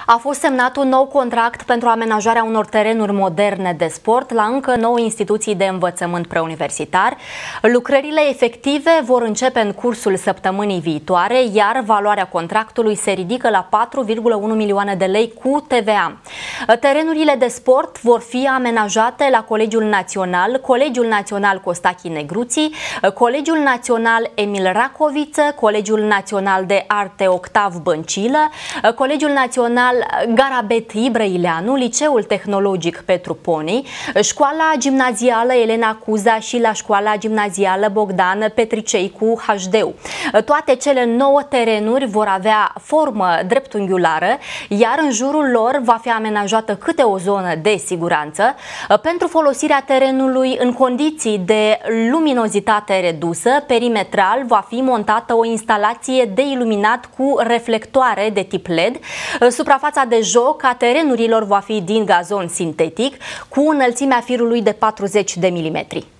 A fost semnat un nou contract pentru amenajarea unor terenuri moderne de sport la încă 9 instituții de învățământ preuniversitar. Lucrările efective vor începe în cursul săptămânii viitoare, iar valoarea contractului se ridică la 4,1 milioane de lei cu TVA. Terenurile de sport vor fi amenajate la Colegiul Național, Colegiul Național Costache Negruții, Colegiul Național Emil Racoviță, Colegiul Național de Arte Octav Băncilă, Colegiul Național Garabet Ibrăileanu, Liceul Tehnologic Petru Ponei, Școala Gimnazială Elena Cuza și la Școala Gimnazială Bogdan Petricei cu HD. Toate cele 9 terenuri vor avea formă dreptunghiulară, iar în jurul lor va fi amenajată câte o zonă de siguranță. Pentru folosirea terenului în condiții de luminozitate redusă, perimetral va fi montată o instalație de iluminat cu reflectoare de tip LED. Suprafața de joc a terenurilor va fi din gazon sintetic cu înălțimea firului de 40 de milimetri.